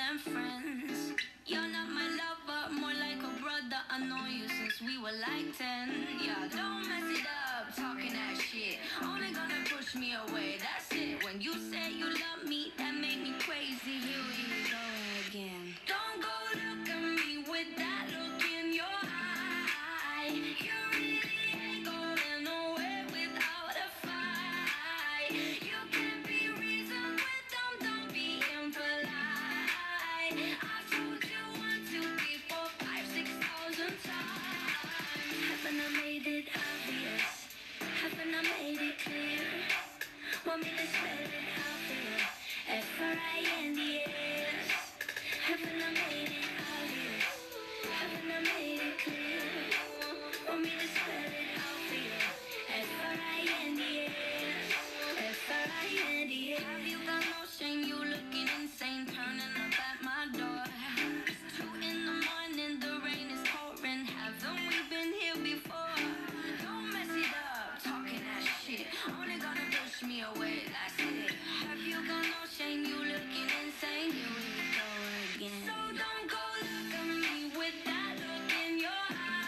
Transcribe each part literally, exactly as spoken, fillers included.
than friends. You're not my lover, more like a brother. I know you since we were like ten. Yeah, don't mess it up, talking that shit. Only gonna push me away, that's it. When you say you love me, that make me crazy. Here we go again. Don't go look at me with that look in your eye. You really ain't going nowhere without a fight. You can't be reasoned with them, don't be impolite. I've told you one, two, three, four, five, six thousand times. Haven't I made it obvious? Haven't I made it clear? Want me to spell it out for you? F R I N D S. Haven't I made it obvious? Haven't I made it clear? Want me to spell it out for you? F R I N D S. F R I N D S. Have you got no shame? You looking insane, turning up at my door. It's two in the morning, the rain is pouring. Haven't we been here before? Don't mess it up, talking that shit. Only gonna push me away, that's it. Have you got no shame? You looking insane. Here we go again. So don't go look at me with that look in your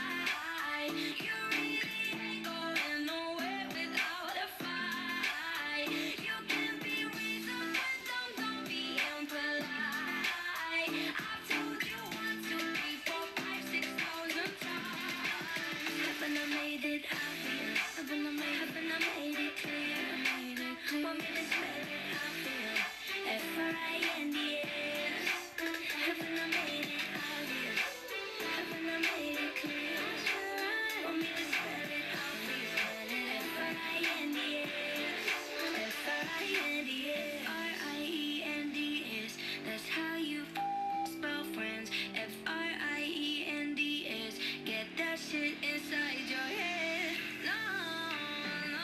eye. You really ain't going nowhere without a fight. You can't be reasoned with them, don't be impolite. I've told you one, two, three, four, five, six thousand times. Haven't I made it obvious? Haven't I made, haven't I made it clear? Made it clear. Want me to spell it out for you? F R I N D S. Haven't I made it obvious? Haven't I made it clear? Want me to spell it out for you? F R I N D S. F R I N D S. R I E N D S. That's how you f- spell friends. F R I E N D S. Get that shit inside your head. No, no,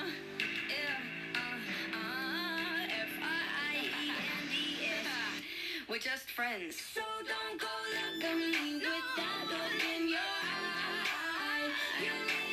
yeah, uh, uh, F R I E N D S. We're just friends. So don't go look at me with that look in your eye. You